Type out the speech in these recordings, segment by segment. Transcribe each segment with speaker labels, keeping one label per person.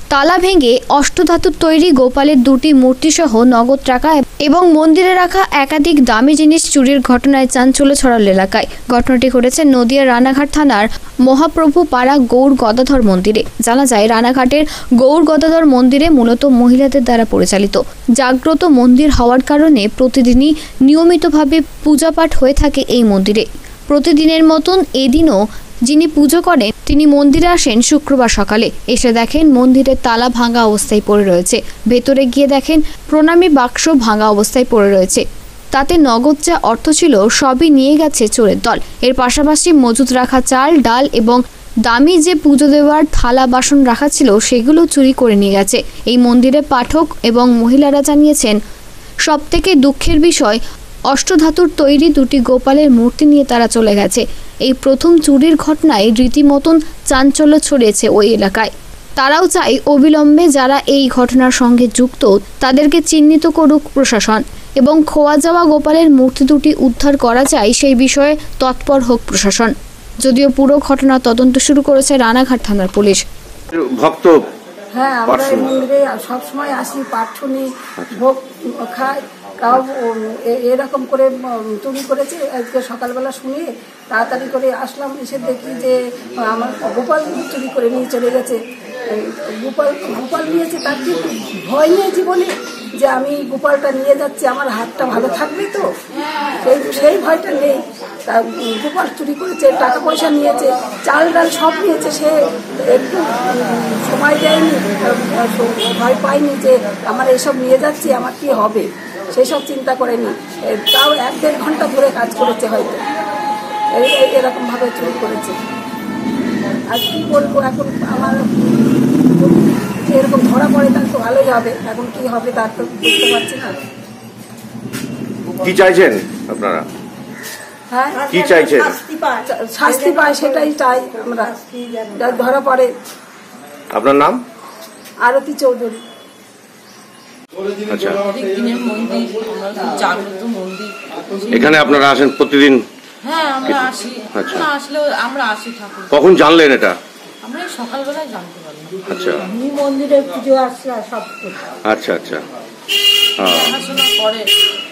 Speaker 1: তালা ভেঙে অষ্টধাতুর তৈরি গোপালের দুটি মূর্তিসহ নগদ টাকা এবং মন্দিরে রাখা একাধিক দামি জিনিস চুরির ঘটনায় চাঞ্চল্য ছড়াল এলাকায়। ঘটনাটি ঘটেছে নদিয়ার রানাঘাট থানার মহাপ্রভু পাড়া গৌর গদাধর মন্দিরে। জানা যায়, রানাঘাটের গৌর গদাধর মন্দিরে মূলত মহিলাদের দ্বারা পরিচালিত জাগ্রত মন্দির হওয়ার কারণে প্রতিদিনই নিয়মিতভাবে পূজাপাঠ হয়ে থাকে এই মন্দিরে। প্রতিদিনের মতন এদিনও যিনি পুজো করেন তিনি মন্দিরে আসেন শুক্রবার সকালে। এসে দেখেন মন্দিরের তালা ভাঙা অবস্থায় পড়ে রয়েছে। ভেতরে গিয়ে দেখেন প্রণামী বাক্স ভাঙা অবস্থায় পড়ে রয়েছে। তাতে নগদ যা অর্থ ছিল সবই নিয়ে গেছে চোরের দল। এর পাশাপাশি মজুত রাখা চাল, ডাল এবং দামি যে পুজো দেওয়ার থালা বাসন রাখা ছিল সেগুলো চুরি করে নিয়ে গেছে। এই মন্দিরে পাঠক এবং মহিলারা জানিয়েছেন, সবথেকে দুঃখের বিষয় অষ্টধাতুর তৈরি দুটি গোপালের মূর্তি নিয়ে তারা চলে গেছে। এই প্রথম চুরির ঘটনায় রীতিমতন চাঞ্চল্য ছড়িয়েছে ওই এলাকায়। তারাও চায় অবিলম্বে যারা এই ঘটনার সঙ্গে যুক্ত তাদেরকে চিহ্নিত করুক প্রশাসন এবং খোয়া যাওয়া গোপালের মূর্তি দুটি উদ্ধার করা যায় সেই বিষয়ে তৎপর হোক প্রশাসন। যদিও পুরো ঘটনা তদন্ত শুরু করেছে রানাঘাট থানার পুলিশ।
Speaker 2: ভক্ত
Speaker 3: হ্যাঁ, আমরা এই মন্দিরে সবসময় আসি, পাঠ শুনি, ভোগ খাই। তাও এরকম করে চুরি করেছে। আজকে সকালবেলা শুনে তাড়াতাড়ি করে আসলাম, এসে দেখি যে আমার গোপাল চুরি করে নিয়ে চলে গেছে। গোপাল নিয়েছে, তার কি ভয় নেই জীবনে যে আমি গোপালটা নিয়ে যাচ্ছি, আমার হাতটা ভালো থাকবে তো, সেই ভয়টা নেই। তা গোপাল চুরি করেছে, টাকা পয়সা নিয়েছে, চাল ডাল সব নিয়েছে। সে একটু সময় দেয়নি, ভয় পায়নি যে আমার এসব নিয়ে যাচ্ছি, আমার কি হবে, সেসব চিন্তা করেনি। তাও 1-1.5 ঘন্টা ধরে কাজ করেছে, হয়তো এরকমভাবে চুরি করেছে। আর কি বলবো, এখন আমার এরকম ধরা পড়ে তার তো ভালোই হবে, এখন কি হবে তার তো বুঝতে পারছি না।
Speaker 2: কি চাইছেন আপনারা?
Speaker 3: হ্যাঁ,
Speaker 2: কি চাইছেন?
Speaker 3: শাস্তি পায়, সেটাই চাই আমরা, ধরা পড়ে।
Speaker 2: আপনার নাম?
Speaker 3: আরতি চৌধুরী।
Speaker 2: আচ্ছা,
Speaker 4: জাগ্রত মন্দির।
Speaker 2: এখানে আপনারা আসেন প্রতিদিন?
Speaker 4: হ্যাঁ, আমরা আসি।
Speaker 2: আচ্ছা,
Speaker 4: আসলেও আমরা আসি ঠাকুর।
Speaker 2: কখন জানলেন এটা?
Speaker 4: আমরা সকালবেলায় জানতে পারলাম।
Speaker 2: আচ্ছা,
Speaker 3: মন্দিরে পুজো আসছে সব।
Speaker 2: আচ্ছা আচ্ছা,
Speaker 4: দেখাশোনা করে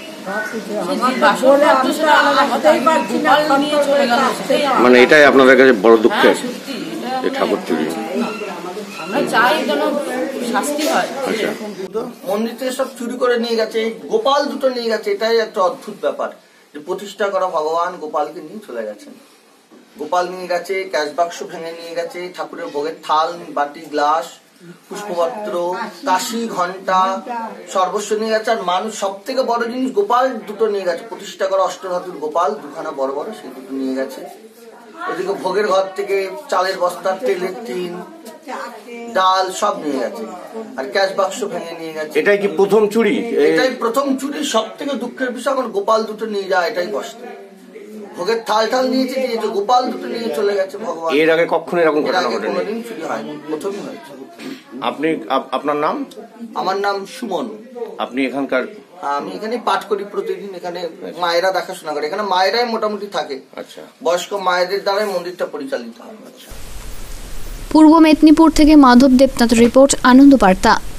Speaker 2: মানে এটাই আপনাদের কাছে বড় দুঃখের যে ঠাকুর চুরি।
Speaker 4: আমরা চাই যেন শাস্তি হয়।
Speaker 2: আচ্ছা,
Speaker 5: মন্দির থেকে সব চুরি করে নিয়ে গেছে, গোপাল দুটো নিয়ে গেছে। এটাই একটা অদ্ভুত ব্যাপার যে প্রতিষ্ঠা করা ভগবান গোপালকে নিয়ে চলে গেছেন। গোপাল নিয়ে গেছে, ক্যাশ বাক্স ভেঙে নিয়ে গেছে, ঠাকুরের ভোগের থাল, বাটি, গ্লাস, পুষ্পপত্র, কাশি, ঘন্টা, সর্বস্ব নিয়ে গেছে। আর মানুষ সব থেকে বড় জিনিস গোপাল দুটো নিয়ে গেছে, প্রতিষ্ঠা করা অষ্টধাতুর গোপাল দুখানা বড় বড়, সেই দুটো নিয়ে গেছে। ওদিকে ভোগের ঘর থেকে চালের বস্তা, তেলের টিন, ডাল সব নিয়ে গেছে। আর ক্যাশ বাক্স ভেঙে নিয়ে গেছে।
Speaker 2: এটাই কি প্রথম চুরি?
Speaker 5: এটাই প্রথম চুরি। সব থেকে দুঃখের বিষয় এখন গোপাল দুটো নিয়ে যায়, এটাই কষ্ট। ভোগের থাল নিয়েছে, গোপাল দুটো নিয়ে চলে গেছে। ভগবান
Speaker 2: এর আগে কখনো এরকম ঘটনা ঘটেনি?
Speaker 5: কোনোদিন চুরি হয়নি, প্রথমই হয়েছে।
Speaker 2: আপনি, আপনার নাম?
Speaker 5: আমার নাম সুমন।
Speaker 2: আপনি এখানকার?
Speaker 5: আমি এখানে পাঠ করি প্রতিদিন। এখানে মায়েরা দেখাশোনা করে, এখানে মায়েরাই মোটামুটি থাকে।
Speaker 2: আচ্ছা,
Speaker 5: বয়স্ক মায়েদের দ্বারাই মন্দিরটা পরিচালিত হয়।
Speaker 1: পূর্ব মেদিনীপুর থেকে মাধব দেবনাথ রিপোর্ট, আনন্দবার্তা।